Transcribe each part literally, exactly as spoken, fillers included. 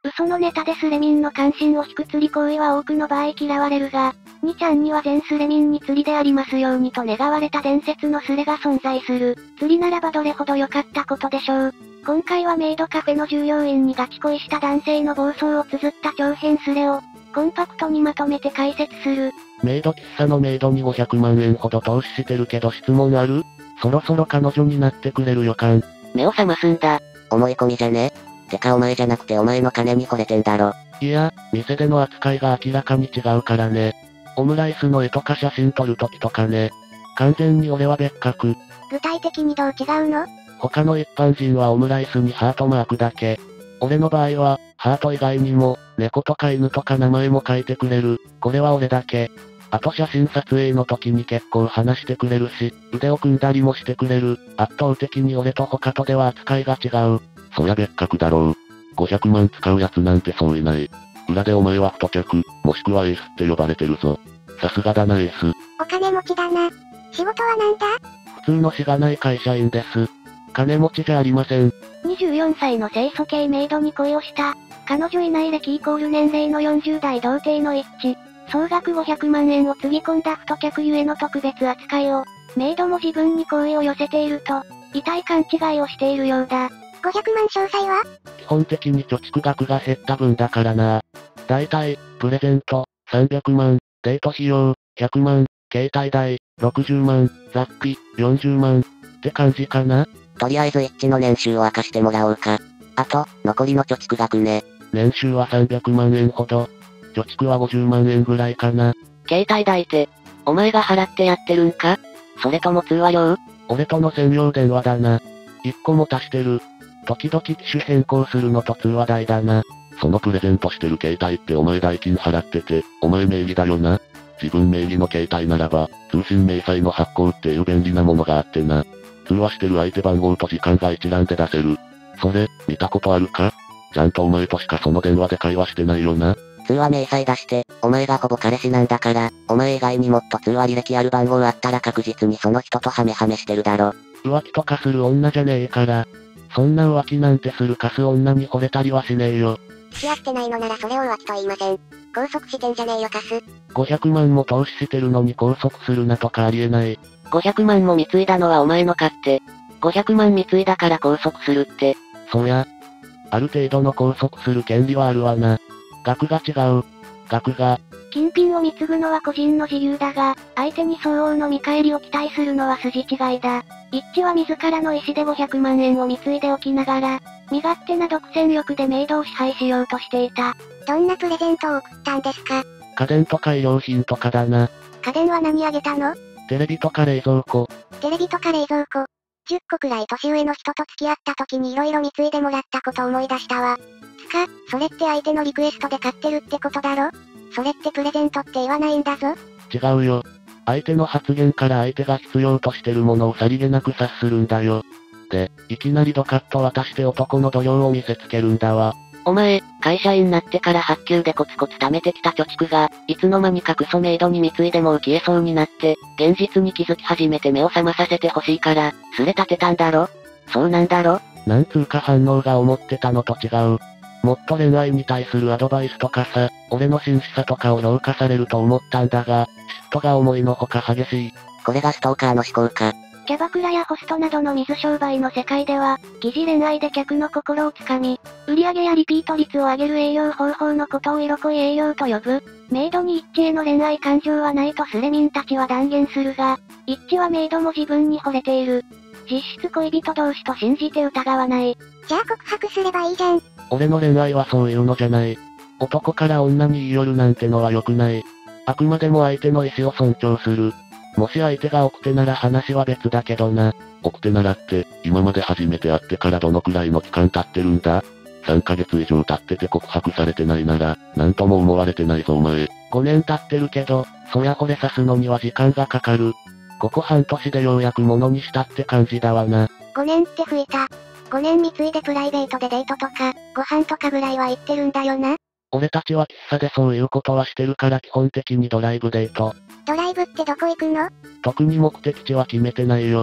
嘘のネタでスレミンの関心を引く釣り行為は多くの場合嫌われるが、にちゃんには全スレミンに釣りでありますようにと願われた伝説のスレが存在する。釣りならばどれほど良かったことでしょう。今回はメイドカフェの従業員にガチ恋した男性の暴走を綴った長編スレを、コンパクトにまとめて解説する。 メイド喫茶のメイドにごひゃくまんえんほど投資してるけど質問ある？そろそろ彼女になってくれる予感。 目を覚ますんだ。 思い込みじゃね？てかお前じゃなくてお前の金に惚れてんだろ。 いや、店での扱いが明らかに違うからね。オムライスの絵とか写真撮るときとかね。完全に俺は別格。 具体的にどう違うの？ 他の一般人はオムライスにハートマークだけ。俺の場合は、ハート以外にも、猫とか犬とか名前も書いてくれる。これは俺だけ。あと写真撮影の時に結構話してくれるし、腕を組んだりもしてくれる。圧倒的に俺と他とでは扱いが違う。 そりゃ別格だろう。ごひゃくまん使うやつなんてそういない。裏でお前は太客、もしくはエースって呼ばれてるぞ。さすがだなエース。 お金持ちだな。仕事はなんだ？ 普通のしがない会社員です。金持ちじゃありません。 にじゅうよんさいの清楚系メイドに恋をした。彼女いない歴イコール年齢のよんじゅう代童貞の一致。総額ごひゃくまんえんをつぎ込んだ太客ゆえの特別扱いを、メイドも自分に好意を寄せていると、痛い勘違いをしているようだ。ごひゃくまん詳細は？ 基本的に貯蓄額が減った分だからな。だいたい、プレゼント、さんびゃくまん、デート費用、ひゃくまん、携帯代、ろくじゅうまん、雑費、よんじゅうまん、って感じかな。 とりあえず一致の年収を明かしてもらおうか。あと、残りの貯蓄額ね。 年収はさんびゃくまんえんほど。貯蓄はごじゅうまんえんぐらいかな。 携帯代って、お前が払ってやってるんか？それとも通話料？ 俺との専用電話だな。いっこも足してる。時々機種変更するのと通話代だな。 そのプレゼントしてる携帯ってお前代金払ってて、お前名義だよな。自分名義の携帯ならば、通信明細の発行っていう便利なものがあってな。通話してる相手番号と時間が一覧で出せる。それ、見たことあるか？ちゃんとお前としかその電話で会話してないよな。 通話明細出して、お前がほぼ彼氏なんだから、お前以外にもっと通話履歴ある番号あったら確実にその人とハメハメしてるだろ。 浮気とかする女じゃねえから。そんな浮気なんてするカス女に惚れたりはしねえよ。 付き合ってないのならそれを浮気と言いません。拘束してんじゃねえよカス。 ごひゃくまんも投資してるのに拘束するなとかありえない。 ごひゃくまんも貢いだのはお前の勝手。ごひゃくまん貢いだから拘束するって。 そりゃ、ある程度の拘束する権利はあるわな。額が違う。額が。 金品を貢ぐのは個人の自由だが、相手に相応の見返りを期待するのは筋違いだ。一致は自らの意思でごひゃくまんえんを貢いでおきながら、身勝手な独占欲でメイドを支配しようとしていた。どんなプレゼントを送ったんですか？ 家電とか衣料品とかだな。 家電は何あげたの？ テレビとか冷蔵庫。 テレビとか冷蔵庫。じゅっこくらい年上の人と付き合った時に色々貢いでもらったこと思い出したわ。つか、それって相手のリクエストで買ってるってことだろ？それってプレゼントって言わないんだぞ。 違うよ。相手の発言から相手が必要としてるものをさりげなく察するんだよ。で、いきなりドカッと渡して男の度量を見せつけるんだわ。 お前、会社員になってから発給でコツコツ貯めてきた貯蓄が、いつの間にかクソメイドに貢いでもう消えそうになって、現実に気づき始めて目を覚まさせてほしいから、すれ立てたんだろ？そうなんだろ？ なんつうか反応が思ってたのと違う。もっと恋愛に対するアドバイスとかさ、俺の真摯さとかを評価されると思ったんだが、嫉妬が思いのほか激しい。 これがストーカーの思考か。 キャバクラやホストなどの水商売の世界では、疑似恋愛で客の心をつかみ、売上やリピート率を上げる営業方法のことを色恋営業と呼ぶ。メイドに一致への恋愛感情はないとスレミンたちは断言するが、一致はメイドも自分に惚れている。実質恋人同士と信じて疑わない。じゃあ告白すればいいじゃん。 俺の恋愛はそういうのじゃない。男から女に言い寄るなんてのは良くない。あくまでも相手の意思を尊重する。もし相手が奥手なら話は別だけどな。 奥手ならって、今まで初めて会ってからどのくらいの期間経ってるんだ？ さん ヶ月以上経ってて告白されてないなら、なんとも思われてないぞお前。 ごねん経ってるけど、そりゃ惚れさすのには時間がかかる。ここ半年でようやく物にしたって感じだわな。 ごねんって増えた。ごねん貢いでプライベートでデートとか、ご飯とかぐらいは行ってるんだよな。 俺たちは喫茶でそういうことはしてるから基本的にドライブデート。 ドライブってどこ行くの？ 特に目的地は決めてないよ。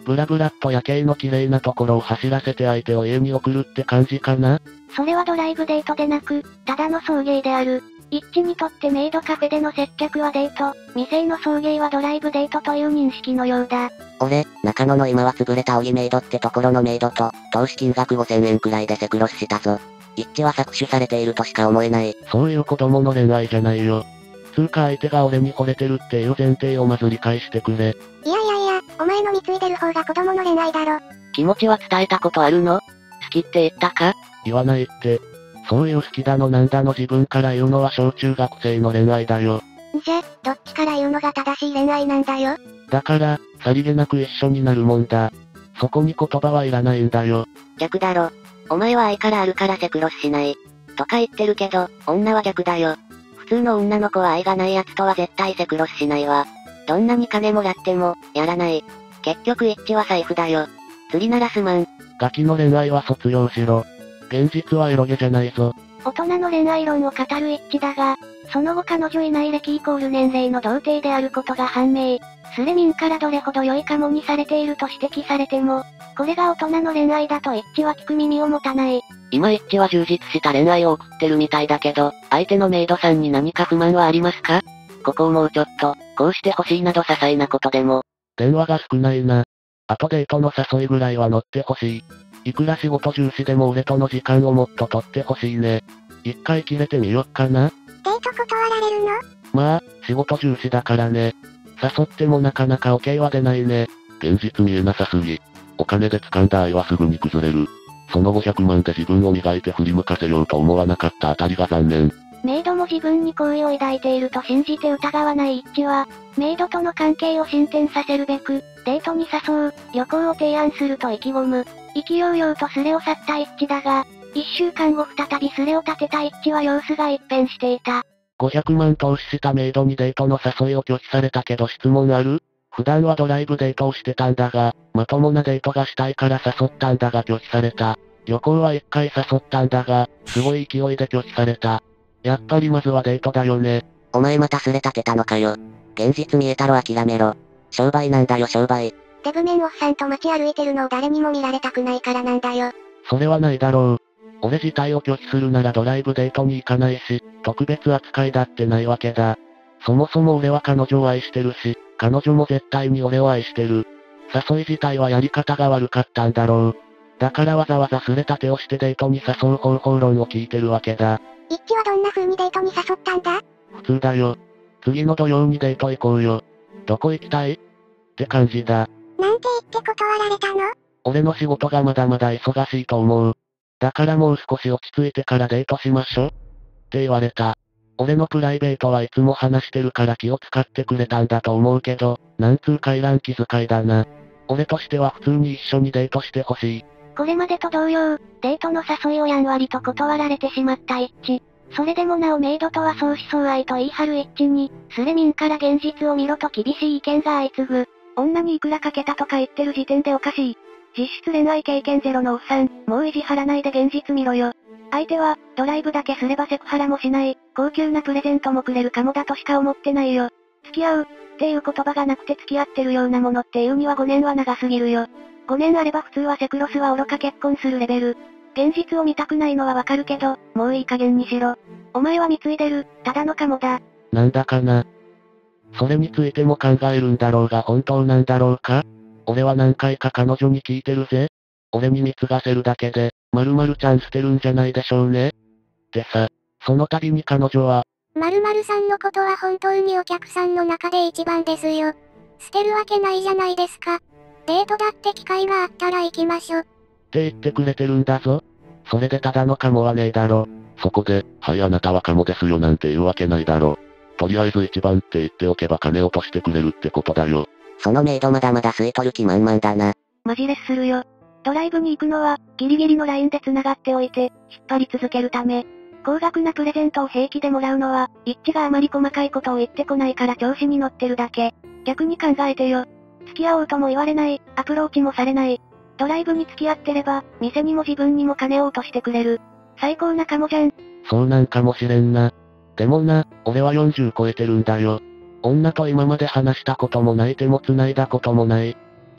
ブラブラっと夜景の綺麗なところを走らせて相手を家に送るって感じかな？ それはドライブデートでなく、ただの送迎である。一致にとってメイドカフェでの接客はデート、店への送迎はドライブデートという認識のようだ。 俺、中野の今は潰れたオギメイドってところのメイドと、投資金額ごせんえんくらいでセクロスしたぞ。一致は搾取されているとしか思えない。 そういう子供の恋愛じゃないよ。つうか相手が俺に惚れてるっていう前提をまず理解してくれ。 いやいやいや、お前の貢いでる方が子供の恋愛だろ。 気持ちは伝えたことあるの？好きって言ったか？ 言わないって。そういう好きだのなんだの自分から言うのは小中学生の恋愛だよ。 じゃ、どっちから言うのが正しい恋愛なんだよ。 だから、さりげなく一緒になるもんだ。そこに言葉はいらないんだよ。 逆だろ。お前は愛からあるからセクロスしない。とか言ってるけど、女は逆だよ。普通の女の子は愛がない奴とは絶対セクロスしないわ。どんなに金もらっても、やらない。結局一致は財布だよ。釣りならすまん。 ガキの恋愛は卒業しろ。現実はエロゲじゃないぞ。 大人の恋愛論を語る一致だが、その後彼女いない歴イコール年齢の童貞であることが判明。スレミンからどれほど良いカモにされていると指摘されても、これが大人の恋愛だと一致は聞く耳を持たない。 今一致は充実した恋愛を送ってるみたいだけど、相手のメイドさんに何か不満はありますか？ここをもうちょっと、こうしてほしいなど些細なことでも。 電話が少ないな。あとデートの誘いぐらいは乗ってほしい。いくら仕事重視でも俺との時間をもっと取ってほしいね。一回切れてみよっかな。 デート断られるの？ まあ、仕事重視だからね。誘ってもなかなか OK は出ないね。 現実見えなさすぎ。お金で掴んだ愛はすぐに崩れる。そのごひゃくまんで自分を磨いて振り向かせようと思わなかったあたりが残念。 メイドも自分に好意を抱いていると信じて疑わない一致は、メイドとの関係を進展させるべく、デートに誘う、旅行を提案すると意気込む。意気揚々とスレを去った一致だが、一週間後再びスレを立てた一致は様子が一変していた。 ごひゃくまん投資したメイドにデートの誘いを拒否されたけど質問ある？普段はドライブデートをしてたんだが、まともなデートがしたいから誘ったんだが拒否された。旅行は一回誘ったんだが、すごい勢いで拒否された。やっぱりまずはデートだよね。 お前またすれ立てたのかよ。現実見えたろ諦めろ。商売なんだよ商売。 デブメンおっさんと街歩いてるのを誰にも見られたくないからなんだよ。 それはないだろう。俺自体を拒否するならドライブデートに行かないし、特別扱いだってないわけだ。そもそも俺は彼女を愛してるし、彼女も絶対に俺を愛してる。誘い自体はやり方が悪かったんだろう。だからわざわざすれ立てをしてデートに誘う方法論を聞いてるわけだ。 一致はどんな風にデートに誘ったんだ？ 普通だよ。次の土曜にデート行こうよ。どこ行きたい？って感じだ。 なんて言って断られたの？ 俺の仕事がまだまだ忙しいと思う。だからもう少し落ち着いてからデートしましょ。って言われた。俺のプライベートはいつも話してるから気を使ってくれたんだと思うけど、なんつうかいらん気遣いだな。俺としては普通に一緒にデートしてほしい。 これまでと同様、デートの誘いをやんわりと断られてしまった一致。それでもなおメイドとは相思相愛と言い張る一致に、スレミンから現実を見ろと厳しい意見が相次ぐ。女にいくらかけたとか言ってる時点でおかしい。実質恋愛経験ゼロのおっさん、もう意地張らないで現実見ろよ。相手は、ドライブだけすればセクハラもしない、高級なプレゼントもくれるかもだとしか思ってないよ。付き合う、っていう言葉がなくて付き合ってるようなものっていうにはごねんは長すぎるよ。ごねんあれば普通はセクロスは愚か結婚するレベル。現実を見たくないのはわかるけど、もういい加減にしろ。お前は貢いでる、ただのカモだ。 なんだかな。それについても考えるんだろうが本当なんだろうか？俺は何回か彼女に聞いてるぜ。俺に貢がせるだけで、〇〇ちゃん捨てるんじゃないでしょうね。でさ、その度に彼女は、 〇〇さんのことは本当にお客さんの中で一番ですよ。捨てるわけないじゃないですか。デートだって機会があったら行きましょ。 って言ってくれてるんだぞ。それでただのカモはねえだろ。 そこで、はいあなたはカモですよなんて言うわけないだろ。とりあえず一番って言っておけば金落としてくれるってことだよ。 そのメイドまだまだ吸い取る気満々だな。 マジレスするよ。ドライブに行くのは、ギリギリのラインで繋がっておいて、引っ張り続けるため。高額なプレゼントを平気でもらうのは、一致があまり細かいことを言ってこないから調子に乗ってるだけ。逆に考えてよ。付き合おうとも言われない、アプローチもされない。ドライブに付き合ってれば、店にも自分にも金を落としてくれる。最高なカモじゃん。 そうなんかもしれんな。でもな、俺はよんじゅう超えてるんだよ。女と今まで話したこともない手も繋いだこともない。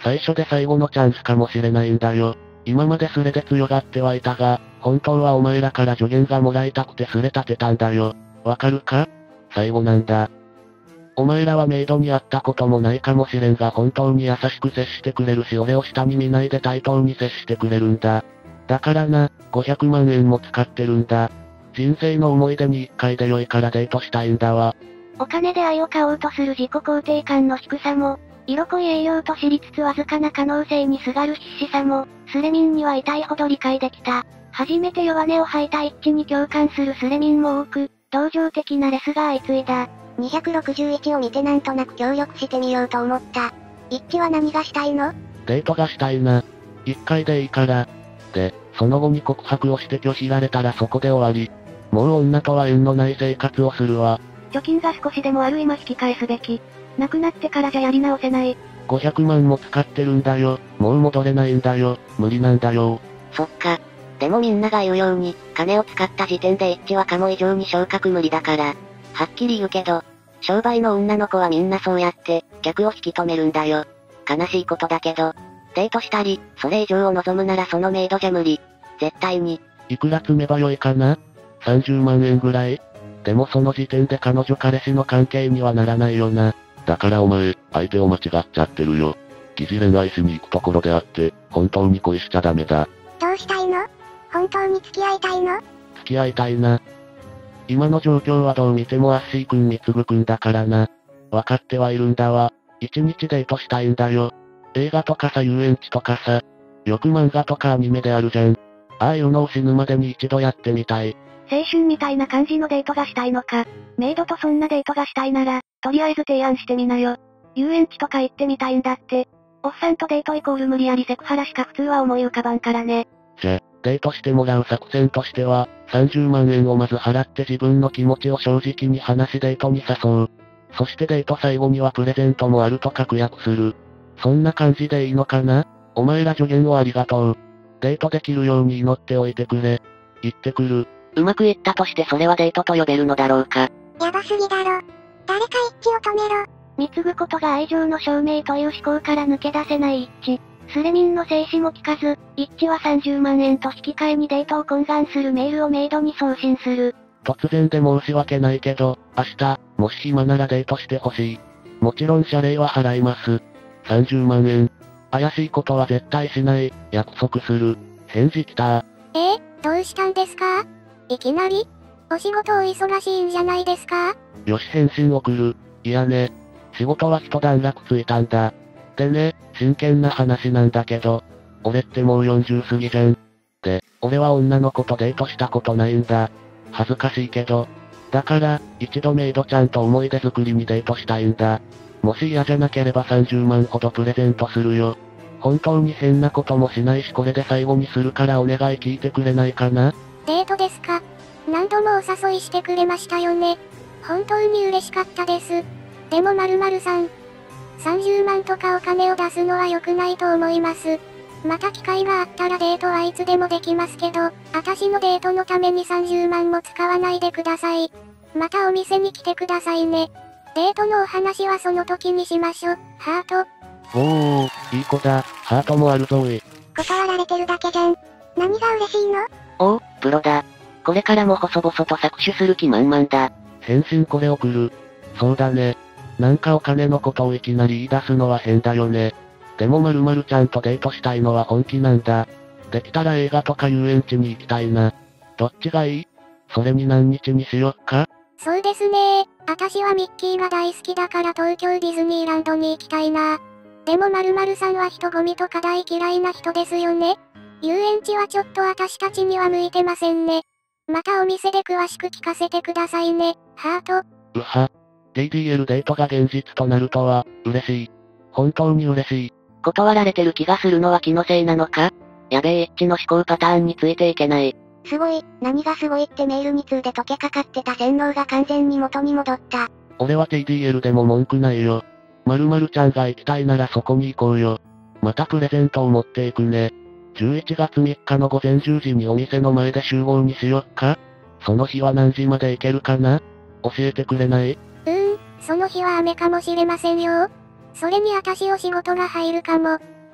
最初で最後のチャンスかもしれないんだよ。今までスレで強がってはいたが、本当はお前らから助言がもらいたくてスレ立てたんだよ。わかるか？最後なんだ。お前らはメイドに会ったこともないかもしれんが本当に優しく接してくれるし俺を下に見ないで対等に接してくれるんだ。だからな、ごひゃくまんえんも使ってるんだ。人生の思い出に一回で良いからデートしたいんだわ。 お金で愛を買おうとする自己肯定感の低さも、色恋営業と知りつつわずかな可能性にすがる必死さも、スレミンには痛いほど理解できた。初めて弱音を吐いた一致に共感するスレミンも多く、同情的なレスが相次いだ。 にひゃくろくじゅういちを見てなんとなく協力してみようと思った。一致は何がしたいの？ デートがしたいな。一回でいいから。で、その後に告白をして拒否られたらそこで終わり。もう女とは縁のない生活をするわ。 貯金が少しでもある今引き返すべき。亡くなってからじゃやり直せない。 ごひゃくまんも使ってるんだよ。もう戻れないんだよ。無理なんだよ。 そっか。でもみんなが言うように、金を使った時点で一致はカモ以上に昇格無理だから。はっきり言うけど、商売の女の子はみんなそうやって、客を引き止めるんだよ。悲しいことだけど、デートしたり、それ以上を望むならそのメイドじゃ無理。絶対に。 いくら積めばよいかな？ さんじゅうまんえんぐらい？でもその時点で彼女彼氏の関係にはならないよな。 だからお前、相手を間違っちゃってるよ。疑似恋愛しに行くところであって、本当に恋しちゃダメだ。 どうしたいの？本当に付き合いたいの？ 付き合いたいな。今の状況はどう見てもアッシーくんみつぐくんだからな。わかってはいるんだわ。一日デートしたいんだよ。映画とかさ遊園地とかさ。よく漫画とかアニメであるじゃん。ああいうのを死ぬまでに一度やってみたい。 青春みたいな感じのデートがしたいのか。メイドとそんなデートがしたいなら、とりあえず提案してみなよ。遊園地とか行ってみたいんだって。おっさんとデートイコール無理やりセクハラしか普通は思い浮かばんからね。 じゃ、デートしてもらう作戦としては、さんじゅうまんえんをまず払って自分の気持ちを正直に話しデートに誘う。そしてデート最後にはプレゼントもあると確約する。そんな感じでいいのかな？お前ら助言をありがとう。デートできるように祈っておいてくれ。行ってくる。 うまくいったとしてそれはデートと呼べるのだろうか。 やばすぎだろ。誰か一致を止めろ。 貢ぐことが愛情の証明という思考から抜け出せない一致。スレミンの静止も聞かず、一致はさんじゅうまんえんと引き換えにデートを懇願するメールをメイドに送信する。 突然で申し訳ないけど、明日、もし暇ならデートしてほしい。もちろん謝礼は払います。さんじゅうまんえん。怪しいことは絶対しない。約束する。返事来た。 えー、どうしたんですか？いきなり？お仕事お忙しいんじゃないですか？ よし返信送る。いやね。仕事は一段落ついたんだ。でね、真剣な話なんだけど、俺ってもうよんじゅう過ぎじゃん。で、俺は女の子とデートしたことないんだ。恥ずかしいけど。だから、一度メイドちゃんと思い出作りにデートしたいんだ。もし嫌じゃなければさんじゅうまんほどプレゼントするよ。本当に変なこともしないしこれで最後にするからお願い聞いてくれないかな？ デートですか？何度もお誘いしてくれましたよね。本当に嬉しかったです。でも〇〇さん。さんじゅうまんとかお金を出すのは良くないと思います。また機会があったらデートはいつでもできますけど、私のデートのためにさんじゅうまんも使わないでください。またお店に来てくださいね。デートのお話はその時にしましょ。ハート。 おー、いい子だ。ハートもあるぞおい。 断られてるだけじゃん。何が嬉しいの？ おお、プロだ。これからも細々と搾取する気満々だ。 返信これ送る。そうだね。なんかお金のことをいきなり言い出すのは変だよね。でも〇〇ちゃんとデートしたいのは本気なんだ。できたら映画とか遊園地に行きたいな。どっちがいい？それに何日にしよっか？ そうですね。私はミッキーが大好きだから東京ディズニーランドに行きたいな。でも〇〇さんは人混みとか大嫌いな人ですよね。遊園地はちょっと私たちには向いてませんね。またお店で詳しく聞かせてくださいね。ハート。 うは。ディーディーエル デートが現実となるとは、嬉しい。本当に嬉しい。 断られてる気がするのは気のせいなのか？やべえ一致の思考パターンについていけない。 すごい、何がすごいってメールに通で溶けかかってた洗脳が完全に元に戻った。 俺は ティーディーエル でも文句ないよ。〇〇ちゃんが行きたいならそこに行こうよ。またプレゼントを持っていくね。じゅういちがつみっかのごぜんじゅうじにお店の前で集合にしよっか？その日は何時まで行けるかな？教えてくれない？ うーん、その日は雨かもしれませんよ。それに私お仕事が入るかも。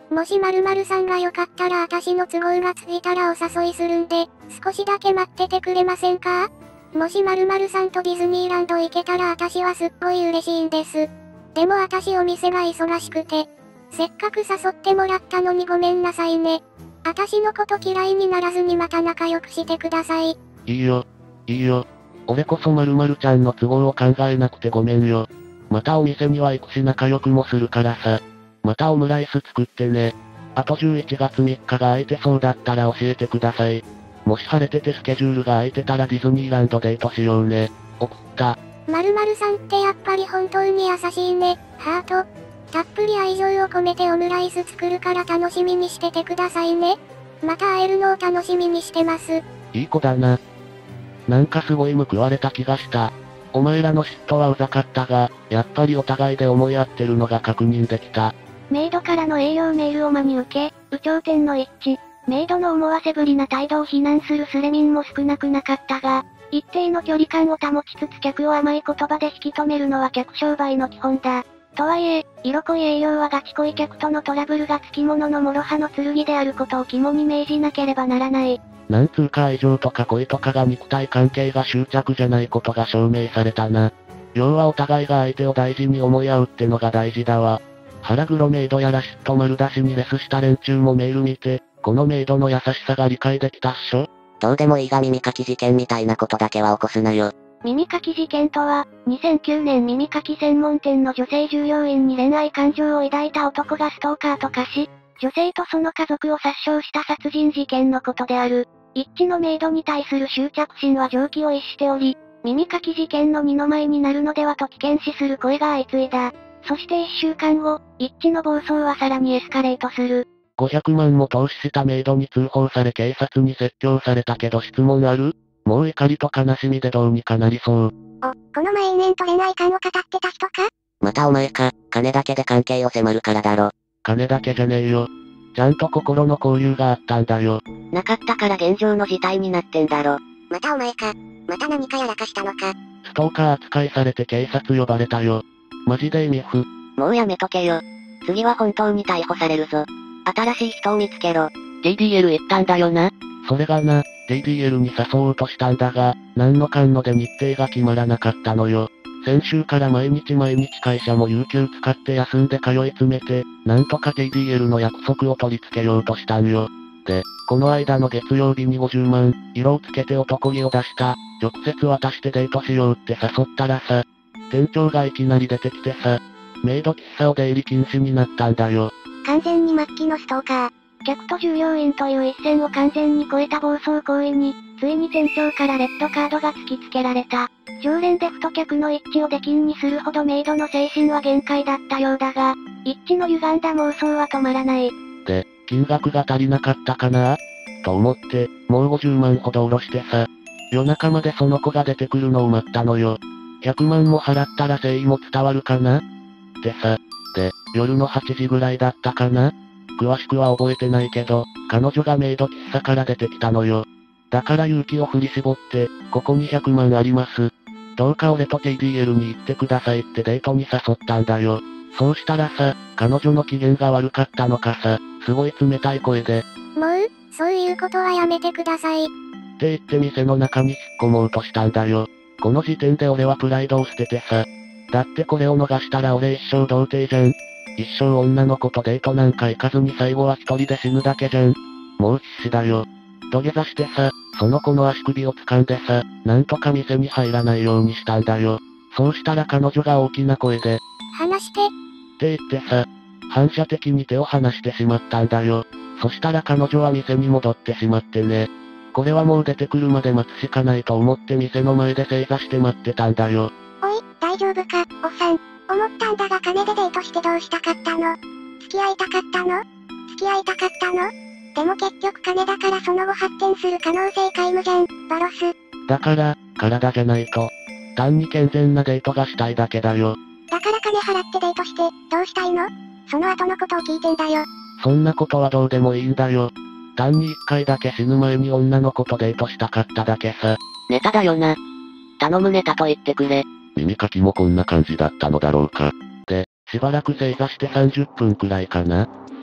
もし〇〇さんがよかったら私の都合がついたらお誘いするんで、少しだけ待っててくれませんか？もし〇〇さんとディズニーランド行けたら私はすっごい嬉しいんです。でも私お店が忙しくて、せっかく誘ってもらったのにごめんなさいね。私のこと嫌いにならずにまた仲良くしてください。 いいよ。いいよ。俺こそ〇〇ちゃんの都合を考えなくてごめんよ。またお店には行くし仲良くもするからさ。またオムライス作ってね。あとじゅういちがつみっかが空いてそうだったら教えてください。もし晴れててスケジュールが空いてたらディズニーランドデートしようね。送った。 〇〇さんってやっぱり本当に優しいね。ハート。たっぷり愛情を込めてオムライス作るから楽しみにしててくださいね。また会えるのを楽しみにしてます。 いい子だな。なんかすごい報われた気がした。お前らの嫉妬はうざかったが、やっぱりお互いで思い合ってるのが確認できた。 メイドからの営業メールを真に受け、有頂天の一致。メイドの思わせぶりな態度を非難するスレミンも少なくなかったが、一定の距離感を保ちつつ客を甘い言葉で引き止めるのは客商売の基本だ。とはいえ、色恋営業はガチ恋客とのトラブルがつきものの諸刃の剣であることを肝に銘じなければならない。 なんつうか愛情とか恋とかが肉体関係が執着じゃないことが証明されたな。要はお互いが相手を大事に思い合うってのが大事だわ。腹黒メイドやら嫉妬丸出しにレスした連中もメール見て、このメイドの優しさが理解できたっしょ？ どうでもいいが耳かき事件みたいなことだけは起こすなよ。 耳かき事件とは、にせんきゅうねん耳かき専門店の女性従業員に恋愛感情を抱いた男がストーカーと化し、女性とその家族を殺傷した殺人事件のことである。一致のメイドに対する執着心は常軌を逸しており、耳かき事件の二の舞になるのではと危険視する声が相次いだ。そして一週間後、一致の暴走はさらにエスカレートする。 ごひゃくまんも投資したメイドに通報され警察に説教されたけど質問ある？もう怒りと悲しみでどうにかなりそう。 お、この前延々と恋愛観を語ってた人か？ またお前か、金だけで関係を迫るからだろ。 金だけじゃねえよ。ちゃんと心の交流があったんだよ。 なかったから現状の事態になってんだろ。 またお前か。また何かやらかしたのか。 ストーカー扱いされて警察呼ばれたよ。マジで意味不。 もうやめとけよ。次は本当に逮捕されるぞ。新しい人を見つけろ。ディーディーエル 行ったんだよな。 それがな、ディーディーエル に誘おうとしたんだが、なんのかんので日程が決まらなかったのよ。先週から毎日毎日会社も有給使って休んで通い詰めて、なんとか ディーディーエル の約束を取り付けようとしたんよ。で、この間の月曜日にごじゅうまん、色をつけて男気を出した、直接渡してデートしようって誘ったらさ、店長がいきなり出てきてさ、メイド喫茶を出入り禁止になったんだよ。 完全に末期のストーカー。 客と従業員という一線を完全に超えた暴走行為に、ついに店長からレッドカードが突きつけられた。常連で太客の一致を出禁にするほどメイドの精神は限界だったようだが、一致の歪んだ妄想は止まらない。 で、金額が足りなかったかなと思って、もうごじゅうまんほど下ろしてさ、夜中までその子が出てくるのを待ったのよ。ひゃくまんも払ったら誠意も伝わるかなってさ。で、夜のはちじぐらいだったかな？詳しくは覚えてないけど、彼女がメイド喫茶から出てきたのよ。だから勇気を振り絞って、ここにひゃくまんあります。どうか俺と ティーディーエル に行ってくださいってデートに誘ったんだよ。そうしたらさ、彼女の機嫌が悪かったのかさ、すごい冷たい声で。 もう、そういうことはやめてください。って言って店の中に引っ込もうとしたんだよ。この時点で俺はプライドを捨ててさ。だってこれを逃したら俺一生童貞じゃん。一生女の子とデートなんか行かずに最後は一人で死ぬだけじゃん。もう必死だよ。土下座してさ、その子の足首を掴んでさ、なんとか店に入らないようにしたんだよ。そうしたら彼女が大きな声で、 話して。 って言ってさ、反射的に手を離してしまったんだよ。そしたら彼女は店に戻ってしまってね。これはもう出てくるまで待つしかないと思って店の前で正座して待ってたんだよ。 おい、大丈夫か、おっさん。思ったんだが金でデートしてどうしたかったの？付き合いたかったの？付き合いたかったの？でも結局金だからその後発展する可能性皆無じゃん、バロス。 だから、体じゃないと。単に健全なデートがしたいだけだよ。 だから金払ってデートして、どうしたいの？その後のことを聞いてんだよ。 そんなことはどうでもいいんだよ。単に一回だけ死ぬ前に女の子とデートしたかっただけさ。 ネタだよな。頼むネタと言ってくれ。 耳かきもこんな感じだったのだろうか。 で、しばらく正座してさんじゅっぷんくらいかな。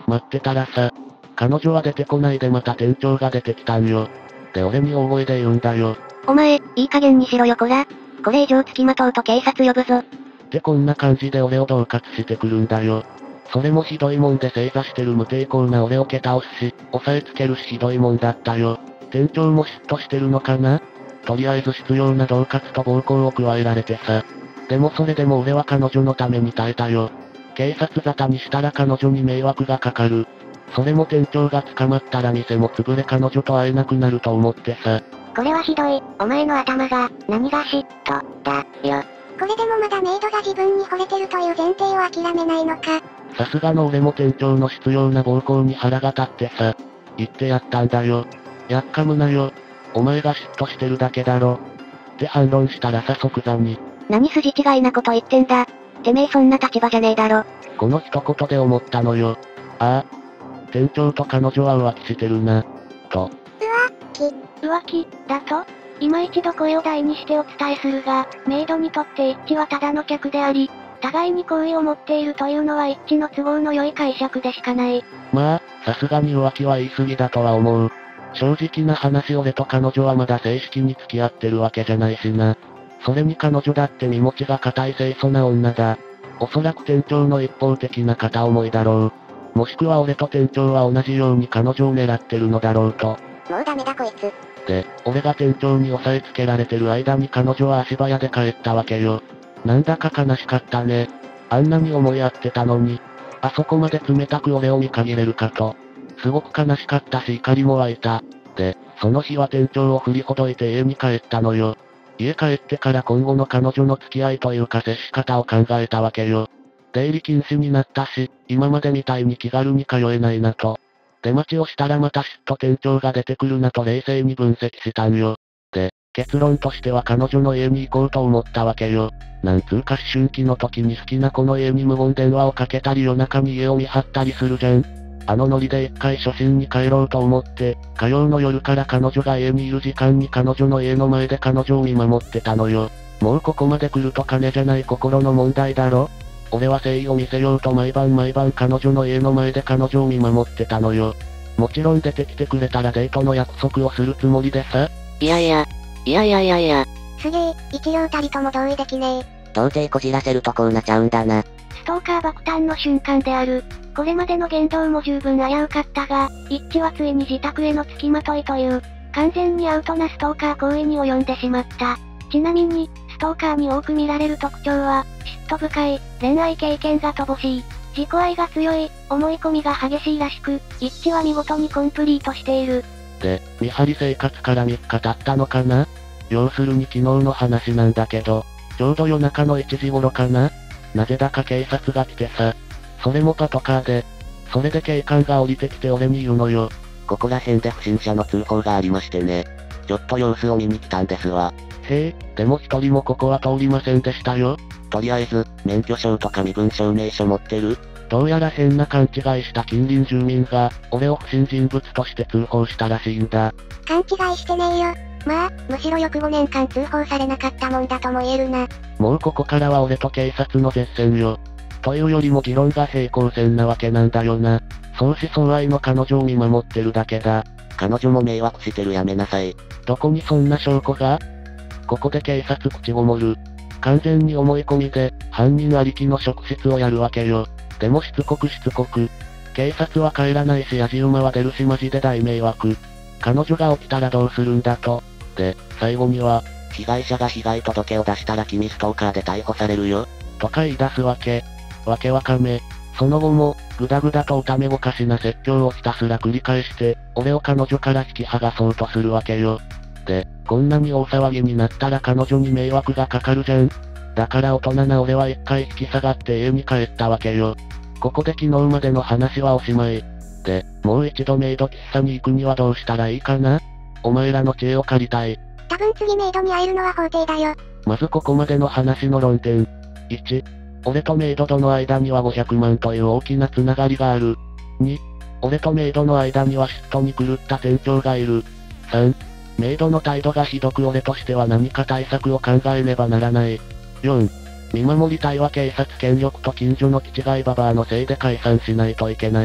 待ってたらさ、彼女は出てこないでまた店長が出てきたんよ。で俺に大声で言うんだよ。 お前、いい加減にしろよこら。これ以上付きまとうと警察呼ぶぞ。 ってこんな感じで俺を恫喝してくるんだよ。それもひどいもんで正座してる無抵抗な俺を蹴倒すし、押さえつけるしひどいもんだったよ。店長も嫉妬してるのかな？とりあえず必要な恫喝と暴行を加えられてさ。でもそれでも俺は彼女のために耐えたよ。警察沙汰にしたら彼女に迷惑がかかる。それも店長が捕まったら店も潰れ彼女と会えなくなると思ってさ。 これはひどい。お前の頭が、何が嫉妬、だ、よ。 これでもまだメイドが自分に惚れてるという前提を諦めないのか。 さすがの俺も店長の執拗な暴行に腹が立ってさ。言ってやったんだよ。やっかむなよ。お前が嫉妬してるだけだろ。って反論したらさ即座に。 何筋違いなこと言ってんだ。てめえそんな立場じゃねえだろ。 この一言で思ったのよ。ああ。店長と彼女は浮気してるな。と。 浮気。 浮気、だと？今一度声を大にしてお伝えするが、メイドにとって一致はただの客であり、互いに好意を持っているというのは一致の都合の良い解釈でしかない。 まあ、さすがに浮気は言い過ぎだとは思う。正直な話俺と彼女はまだ正式に付き合ってるわけじゃないしな。それに彼女だって身持ちが固い清楚な女だ。おそらく店長の一方的な片思いだろう。もしくは俺と店長は同じように彼女を狙ってるのだろうと。 もうダメだこいつ。 で、俺が店長に押さえつけられてる間に彼女は足早で帰ったわけよ。なんだか悲しかったね。あんなに思い合ってたのに、あそこまで冷たく俺を見限れるかと。すごく悲しかったし怒りも湧いた。で、その日は店長を振りほどいて家に帰ったのよ。家帰ってから今後の彼女の付き合いというか接し方を考えたわけよ。出入り禁止になったし、今までみたいに気軽に通えないなと。出待ちをしたらまた嫉妬店長が出てくるなと冷静に分析したんよ。で、結論としては彼女の家に行こうと思ったわけよ。なんつうか思春期の時に好きな子の家に無言電話をかけたり夜中に家を見張ったりするじゃん。あのノリで一回初心に帰ろうと思って、火曜の夜から彼女が家にいる時間に彼女の家の前で彼女を見守ってたのよ。もうここまで来ると金じゃない心の問題だろ？俺は誠意を見せようと毎晩毎晩彼女の家の前で彼女を見守ってたのよ。もちろん出てきてくれたらデートの約束をするつもりでさ。 いやいや、いやいやいやいや。 すげえ、一両たりとも同意できねえ。 到底こじらせるとこうなちゃうんだな。 ストーカー爆誕の瞬間である。これまでの言動も十分危うかったが、一致はついに自宅への付きまといという、完全にアウトなストーカー行為に及んでしまった。ちなみに、ストーカーに多く見られる特徴は、嫉妬深い、恋愛経験が乏しい、自己愛が強い、思い込みが激しいらしく、一致は見事にコンプリートしている。 で、見張り生活からみっか経ったのかな？要するに昨日の話なんだけど、ちょうど夜中のいちじ頃かな？なぜだか警察が来てさ。それもパトカーで。それで警官が降りてきて俺に言うのよ。 ここら辺で不審者の通報がありましてね。ちょっと様子を見に来たんですわ。 へえ、でも一人もここは通りませんでしたよ。 とりあえず、免許証とか身分証明書持ってる？ どうやら変な勘違いした近隣住民が、俺を不審人物として通報したらしいんだ。 勘違いしてねえよ。まあ、むしろよくごねんかん通報されなかったもんだとも言えるな。 もうここからは俺と警察の絶戦よ。というよりも議論が平行線なわけなんだよな。相思相愛の彼女を見守ってるだけだ。 彼女も迷惑してるやめなさい。 どこにそんな証拠が？ここで警察口ごもる。完全に思い込みで、犯人ありきの職質をやるわけよ。でもしつこくしつこく。警察は帰らないしやじ馬は出るしマジで大迷惑。彼女が起きたらどうするんだと。で、最後には、 被害者が被害届を出したら君ストーカーで逮捕されるよ。 とか言い出すわけ。わけわかめ。その後も、ぐだぐだとおためごかしな説教をひたすら繰り返して、俺を彼女から引き剥がそうとするわけよ。で、こんなに大騒ぎになったら彼女に迷惑がかかるじゃん。だから大人な俺は一回引き下がって家に帰ったわけよ。ここで昨日までの話はおしまい。で、もう一度メイド喫茶に行くにはどうしたらいいかな？お前らの知恵を借りたい。 多分次メイドに会えるのは法廷だよ。 まずここまでの話の論点。いち、俺とメイドとの間にはごひゃくまんという大きなつながりがある。に、俺とメイドの間には嫉妬に狂った店長がいる。さん、メイドの態度がひどく俺としては何か対策を考えねばならない。よん、見守り隊は警察権力と近所の気違いババアのせいで解散しないといけない。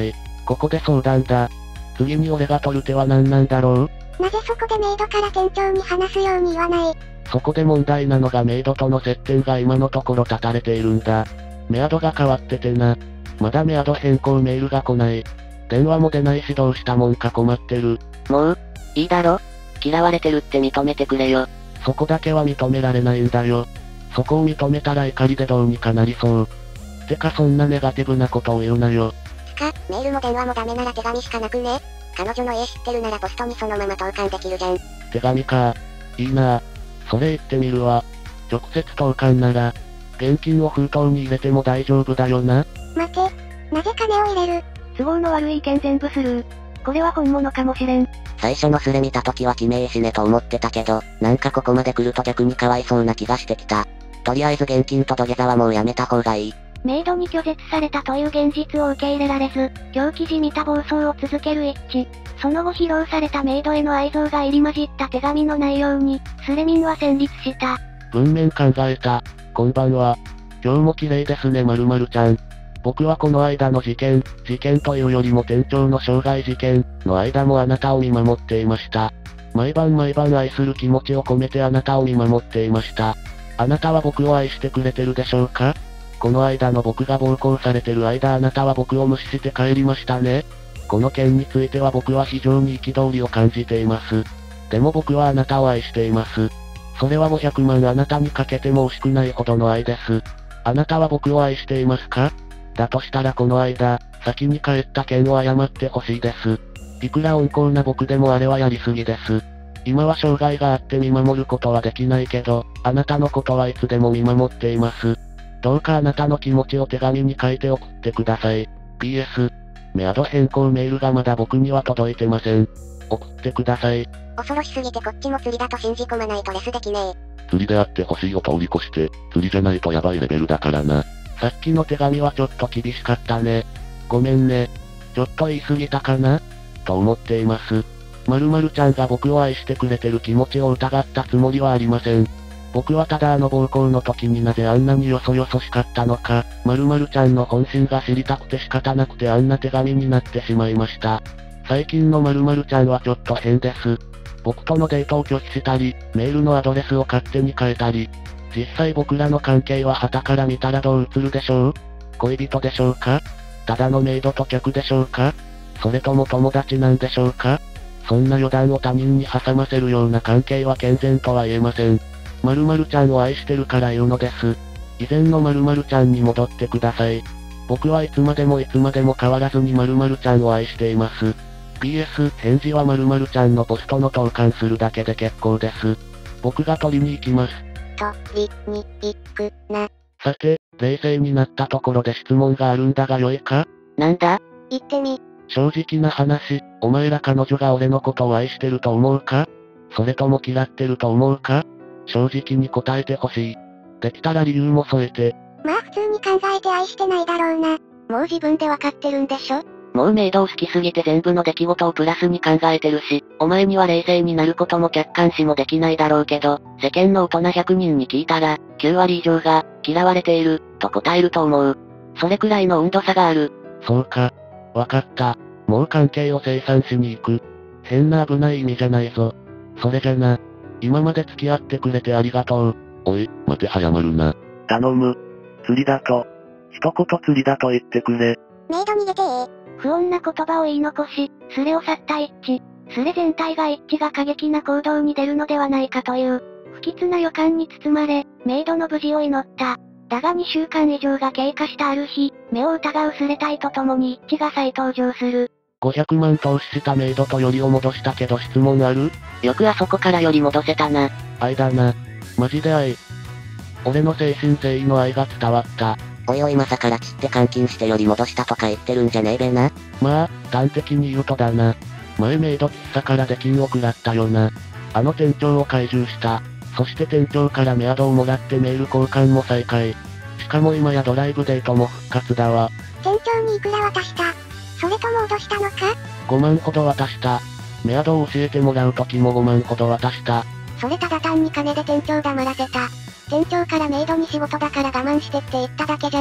ここで相談だ。次に俺が取る手は何なんだろう？ なぜそこでメイドから店長に話すように言わない？ そこで問題なのがメイドとの接点が今のところ断たれているんだ。メアドが変わっててな。まだメアド変更メールが来ない。電話も出ないしどうしたもんか困ってる。 もう、いいだろ？嫌われてるって認めてくれよ。 そこだけは認められないんだよ。そこを認めたら怒りでどうにかなりそう。てかそんなネガティブなことを言うなよ。 つか、メールも電話もダメなら手紙しかなくね？彼女の家知ってるならポストにそのまま投函できるじゃん。 手紙か。いいなぁ。それ言ってみるわ。直接投函なら、現金を封筒に入れても大丈夫だよな。 待て、なぜ金を入れる？ 都合の悪い意見全部スルー。これは本物かもしれん。 最初のスレ見た時は決めえしねと思ってたけど、なんかここまで来ると逆にかわいそうな気がしてきた。とりあえず現金と土下座はもうやめた方がいい。 メイドに拒絶されたという現実を受け入れられず、今日記事見た暴走を続ける一致。その後披露されたメイドへの愛情が入り混じった手紙の内容に、スレミンは戦慄した。 文面考えた。こんばんは。今日も綺麗ですね〇〇ちゃん。僕はこの間の事件、事件というよりも店長の傷害事件の間もあなたを見守っていました。毎晩毎晩愛する気持ちを込めてあなたを見守っていました。あなたは僕を愛してくれてるでしょうか？この間の僕が暴行されてる間あなたは僕を無視して帰りましたね。この件については僕は非常に憤りを感じています。でも僕はあなたを愛しています。それはごひゃくまんあなたにかけても惜しくないほどの愛です。あなたは僕を愛していますか？だとしたらこの間、先に帰った件を謝ってほしいです。いくら温厚な僕でもあれはやりすぎです。今は障害があって見守ることはできないけど、あなたのことはいつでも見守っています。どうかあなたの気持ちを手紙に書いて送ってください。ピーエス、メアド変更メールがまだ僕には届いてません。送ってください。 恐ろしすぎてこっちも釣りだと信じ込まないとレスできねえ。 釣りであってほしいを通り越して、釣りじゃないとやばいレベルだからな。 さっきの手紙はちょっと厳しかったね。ごめんね。ちょっと言い過ぎたかな？と思っています。〇〇ちゃんが僕を愛してくれてる気持ちを疑ったつもりはありません。僕はただあの暴行の時になぜあんなによそよそしかったのか、〇〇ちゃんの本心が知りたくて仕方なくてあんな手紙になってしまいました。最近の〇〇ちゃんはちょっと変です。僕とのデートを拒否したり、メールのアドレスを勝手に変えたり、実際僕らの関係は旗から見たらどう映るでしょう？恋人でしょうか？ただのメイドと客でしょうか？それとも友達なんでしょうか？そんな余談を他人に挟ませるような関係は健全とは言えません。〇〇ちゃんを愛してるから言うのです。以前の〇〇ちゃんに戻ってください。僕はいつまでもいつまでも変わらずに〇〇ちゃんを愛しています。ピーエス 返事は〇〇ちゃんのポストの投函するだけで結構です。僕が取りに行きます。 取りに行くな。 さて、冷静になったところで質問があるんだが良いか？ なんだ？ 言ってみ。 正直な話、お前ら彼女が俺のことを愛してると思うか？それとも嫌ってると思うか？正直に答えてほしい。できたら理由も添えて。 まあ普通に考えて愛してないだろうな。もう自分でわかってるんでしょ？ もうメイドを好きすぎて全部の出来事をプラスに考えてるし、お前には冷静になることも客観視もできないだろうけど、世間の大人ひゃくにんに聞いたら、きゅうわり以上が、嫌われている、と答えると思う。それくらいの温度差がある。 そうか。わかった。もう関係を清算しに行く。変な危ない意味じゃないぞ。それじゃな。今まで付き合ってくれてありがとう。 おい、待て早まるな。 頼む。釣りだと。一言釣りだと言ってくれ。 メイド逃げてー。 不穏な言葉を言い残し、スレを去った一致。スレ全体が一致が過激な行動に出るのではないかという、不吉な予感に包まれ、メイドの無事を祈った。だがにしゅうかん以上が経過したある日、目を疑うスレ隊と共に一致が再登場する。 ごひゃくまん投資したメイドとよりを戻したけど質問ある？ よくあそこからより戻せたな。 愛だな。マジで愛。俺の誠心誠意の愛が伝わった。 おいおいまさから散って監禁してより戻したとか言ってるんじゃねえべな。 まあ、端的に言うとだな。前メイド喫茶から出金を食らったよな。あの店長を懐柔した。そして店長からメアドをもらってメール交換も再開。しかも今やドライブデートも復活だわ。 店長にいくら渡した？それとも脅したのか？ ごまんほど渡した。メアドを教えてもらう時もごまんほど渡した。 それただ単に金で店長黙らせた。店長からメイドに仕事だから我慢してって言っただけじゃん。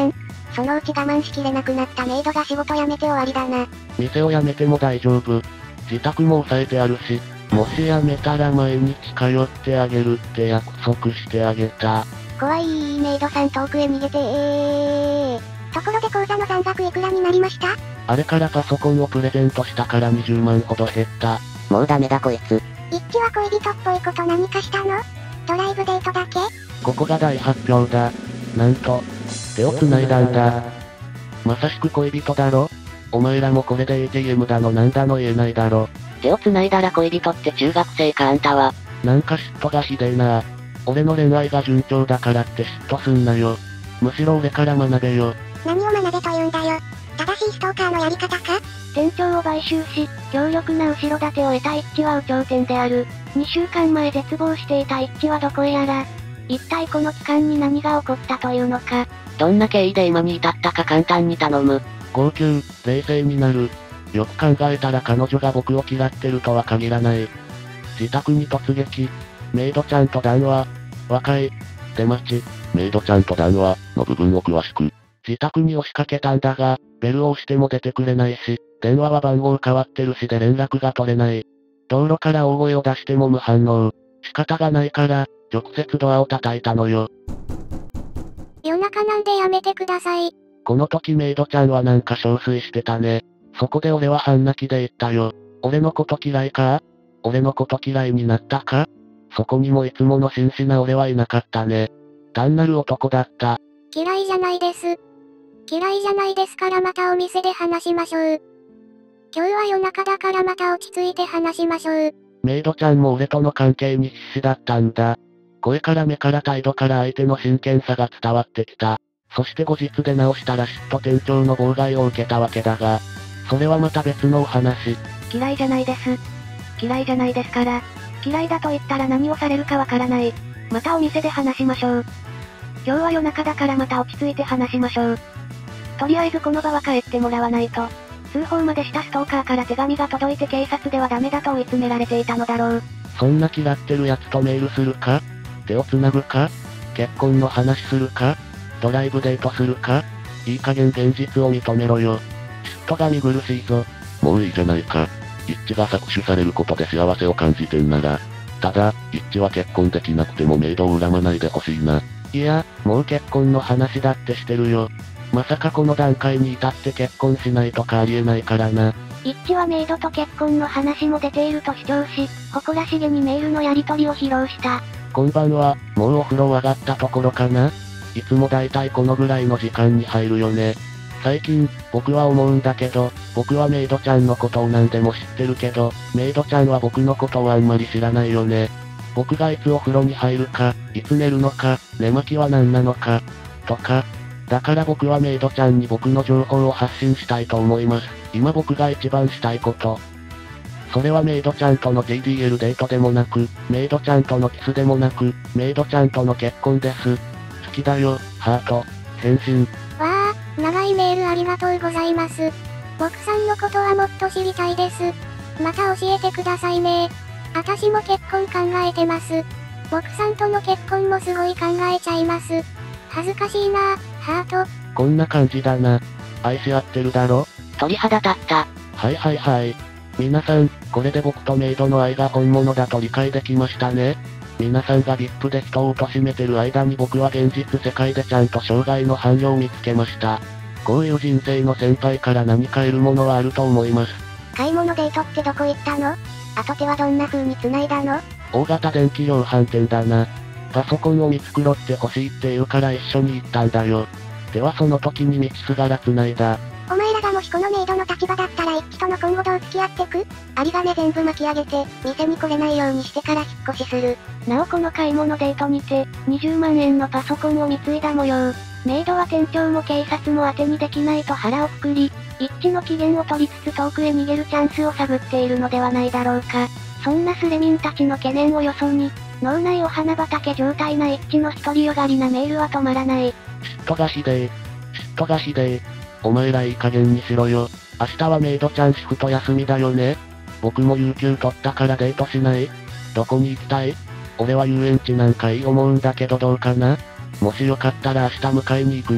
そのうち我慢しきれなくなったメイドが仕事辞めて終わりだな。 店を辞めても大丈夫。自宅も抑えてあるし、もし辞めたら毎日通ってあげるって約束してあげた。 怖いメイドさん遠くへ逃げてー。ところで口座の残額いくらになりました？ あれからパソコンをプレゼントしたからにじゅうまんほど減った。 もうダメだこいつ。 イッチは恋人っぽいこと何かしたの？ドライブデートだけ？ ここが大発表だ。なんと、手を繋いだんだ。まさしく恋人だろ？お前らもこれで エーティーエム だのなんだの言えないだろ。 手を繋いだら恋人って中学生かあんたは。 なんか嫉妬がひでえな。俺の恋愛が順調だからって嫉妬すんなよ。むしろ俺から学べよ。 何を学べと言うんだよ。正しいストーカーのやり方か？ 店長を買収し、強力な後ろ盾を得たイッチは有頂天である。にしゅうかんまえ絶望していたイッチはどこへやら。一体この期間に何が起こったというのか。 どんな経緯で今に至ったか簡単に頼む。 号泣、冷静になる。よく考えたら彼女が僕を嫌ってるとは限らない。自宅に突撃。メイドちゃんと談話。和解。出待ち。 メイドちゃんと談話の部分を詳しく。 自宅に押しかけたんだが、ベルを押しても出てくれないし、電話は番号変わってるしで連絡が取れない。道路から大声を出しても無反応。仕方がないから、直接ドアを叩いたのよ。 夜中なんでやめてください。 この時メイドちゃんはなんか憔悴してたね。そこで俺は半泣きで言ったよ。俺のこと嫌いか？俺のこと嫌いになったか？そこにもいつもの真摯な俺はいなかったね。単なる男だった。 嫌いじゃないです。嫌いじゃないですからまたお店で話しましょう。今日は夜中だからまた落ち着いて話しましょう。 メイドちゃんも俺との関係に必死だったんだ。声から目から態度から相手の真剣さが伝わってきた。そして後日出直したら嫉妬店長の妨害を受けたわけだが、それはまた別のお話。 嫌いじゃないです。嫌いじゃないですから。嫌いだと言ったら何をされるかわからない。またお店で話しましょう。今日は夜中だからまた落ち着いて話しましょう。とりあえずこの場は帰ってもらわないと。通報までしたストーカーから手紙が届いて警察ではダメだと追い詰められていたのだろう。 そんな嫌ってる奴とメールするか？手を繋ぐか？結婚の話するか？ドライブデートするか？いい加減現実を認めろよ。嫉妬が見苦しいぞ。 もういいじゃないか。イッチが搾取されることで幸せを感じてんなら。ただ、イッチは結婚できなくてもメイドを恨まないでほしいな。 いや、もう結婚の話だってしてるよ。まさかこの段階に至って結婚しないとかありえないからな。 イッチはメイドと結婚の話も出ていると主張し、誇らしげにメールのやり取りを披露した。 こんばんは、もうお風呂上がったところかな？いつもだいたいこのぐらいの時間に入るよね。最近、僕は思うんだけど、僕はメイドちゃんのことを何でも知ってるけど、メイドちゃんは僕のことをあんまり知らないよね。僕がいつお風呂に入るか、いつ寝るのか、寝巻きは何なのか、とか。だから僕はメイドちゃんに僕の情報を発信したいと思います。今僕が一番したいこと。それはメイドちゃんとの ティーディーエル デートでもなく、メイドちゃんとのキスでもなく、メイドちゃんとの結婚です。好きだよ、ハート。返信。 わあ、長いメールありがとうございます。僕さんのことはもっと知りたいです。また教えてくださいね。あたしも結婚考えてます。僕さんとの結婚もすごい考えちゃいます。恥ずかしいな、ハート。 こんな感じだな。愛し合ってるだろ？ 鳥肌立った。 はいはいはい。皆さん、これで僕とメイドの愛が本物だと理解できましたね。皆さんが ブイアイピー で人を貶めてる間に僕は現実世界でちゃんと生涯の伴侶を見つけました。こういう人生の先輩から何か得るものはあると思います。 買い物デートってどこ行ったの？後手はどんな風に繋いだの？ 大型電気量販店だな。パソコンを見繕って欲しいって言うから一緒に行ったんだよ。ではその時に道すがら繋いだ。 お前らがもしこのメイドの立場だったら一致との今後どう付き合ってく？有り金全部巻き上げて、店に来れないようにしてから引っ越しする。 なおこの買い物デートにて、にじゅうまんえんのパソコンを貢いだ模様。メイドは店長も警察も当てにできないと腹をくくり、一致の機嫌を取りつつ遠くへ逃げるチャンスを探っているのではないだろうか。そんなスレミンたちの懸念をよそに、脳内お花畑状態な一致の独りよがりなメールは止まらない。 嫉妬がひでえ。嫉妬がひでえ。お前らいい加減にしろよ。明日はメイドちゃんシフト休みだよね。僕も有給取ったからデートしない？どこに行きたい？俺は遊園地なんかいい思うんだけどどうかな？もしよかったら明日迎えに行くね。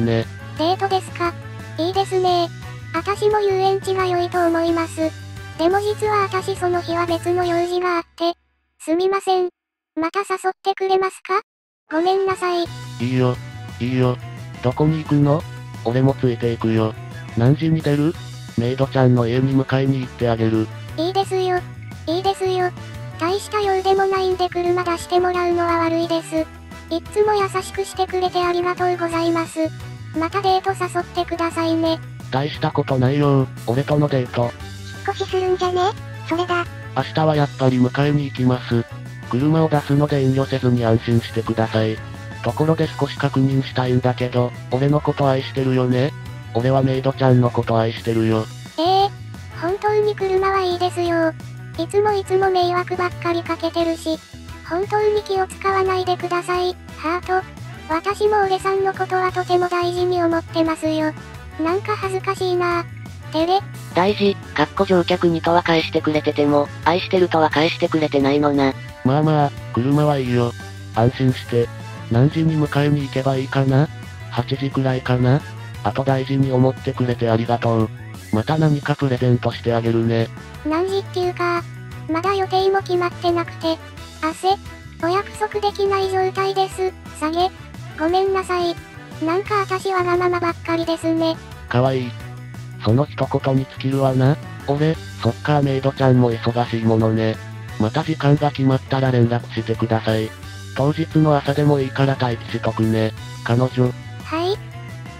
デートですか。いいですね。あたしも遊園地が良いと思います。でも実はあたしその日は別の用事があって。すみません。また誘ってくれますか？ごめんなさい。 いいよ。いいよ。どこに行くの？俺もついていくよ。何時に出る？メイドちゃんの家に迎えに行ってあげる。 いいですよ。いいですよ。大した用でもないんで車出してもらうのは悪いです。いっつも優しくしてくれてありがとうございます。またデート誘ってくださいね。 大したことないよ。俺とのデート。 引っ越しするんじゃね？それだ。 明日はやっぱり迎えに行きます。車を出すので遠慮せずに安心してください。ところで少し確認したいんだけど、俺のこと愛してるよね？俺はメイドちゃんのこと愛してるよ。 ええー、本当に車はいいですよ。いつもいつも迷惑ばっかりかけてるし、本当に気を使わないでください、ハート。私も俺さんのことはとても大事に思ってますよ。なんか恥ずかしいなぁ。照れ。 大事、かっこ乗客にとは返してくれてても、愛してるとは返してくれてないのな。 まあまあ、車はいいよ。安心して。何時に迎えに行けばいいかな？ はち 時くらいかな？あと大事に思ってくれてありがとう。また何かプレゼントしてあげるね。 何時っていうか、まだ予定も決まってなくて、汗、お約束できない状態です。下げ。ごめんなさい。なんか私わがままばっかりですね。 かわいい。その一言に尽きるわな。俺、そっかメイドちゃんも忙しいものね。また時間が決まったら連絡してください。当日の朝でもいいから待機しとくね。彼女。 はい。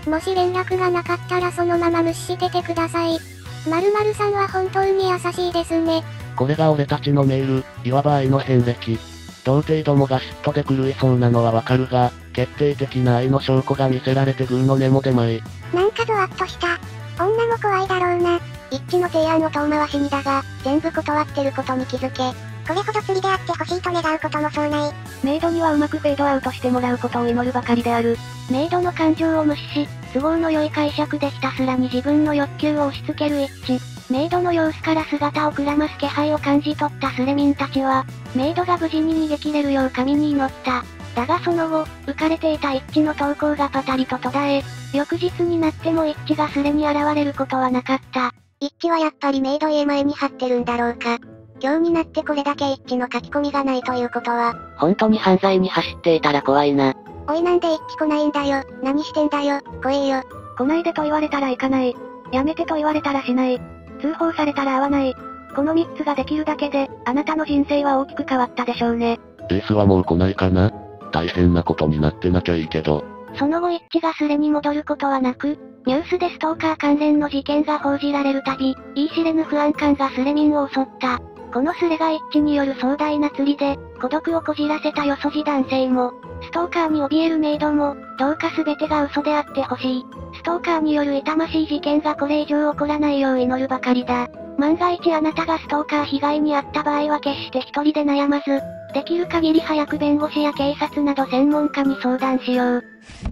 もし連絡がなかったらそのまま無視しててください。〇〇さんは本当に優しいですね。 これが俺たちのメール、いわば愛の遍歴。童貞どもが嫉妬で狂いそうなのはわかるが、決定的な愛の証拠が見せられてグーの根も出まい。 なんかゾワッとした。女も怖いだろうな。一致の提案を遠回しにだが、全部断ってることに気づけ。これほど釣りであってほしいと願うこともそうない。 メイドにはうまくフェードアウトしてもらうことを祈るばかりである。メイドの感情を無視し、都合の良い解釈でひたすらに自分の欲求を押し付ける一致。メイドの様子から姿をくらます気配を感じ取ったスレミンたちは、メイドが無事に逃げ切れるよう神に祈った。だがその後、浮かれていた一致の投稿がパタリと途絶え、翌日になっても一致がスレに現れることはなかった。 一致はやっぱりメイド家前に張ってるんだろうか。今日になってこれだけ一致の書き込みがないということは、 本当に犯罪に走っていたら怖いな。 おいなんで一致来ないんだよ。何してんだよ。来いよ。 来ないでと言われたら行かない。やめてと言われたらしない。通報されたら会わない。このみっつができるだけで、あなたの人生は大きく変わったでしょうね。 エースはもう来ないかな？大変なことになってなきゃいいけど。 その後一致がスレに戻ることはなく、ニュースでストーカー関連の事件が報じられるたび、言い知れぬ不安感がスレ民を襲った。このスレが一致による壮大な釣りで、孤独をこじらせたよそじ男性も、ストーカーに怯えるメイドも、どうか全てが嘘であってほしい。ストーカーによる痛ましい事件がこれ以上起こらないよう祈るばかりだ。万が一あなたがストーカー被害に遭った場合は決して一人で悩まず、できる限り早く弁護士や警察など専門家に相談しよう。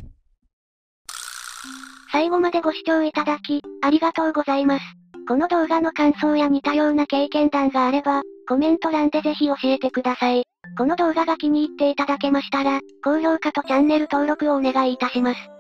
最後までご視聴いただき、ありがとうございます。この動画の感想や似たような経験談があれば、コメント欄でぜひ教えてください。この動画が気に入っていただけましたら、高評価とチャンネル登録をお願いいたします。